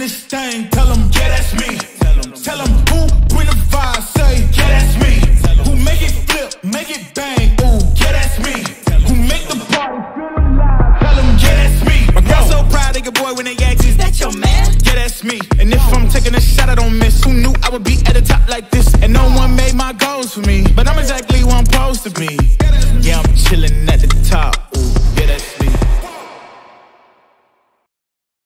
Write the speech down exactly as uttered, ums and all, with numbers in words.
this thing, tell them, yeah, that's me. Tell them who bring the vibe, say, yeah, that's me. Who make it flip, make it bang, ooh, yeah, that's me. Who make the party feel alive, tell them, yeah, that's me. My girl so proud of your boy when they ask, is that your man? Yeah, that's me. And if I'm taking a shot, I don't miss. Who knew I would be at the top like this? And no one made my goals for me, but I'm exactly where I'm supposed to be. Yeah, I'm chilling at the top.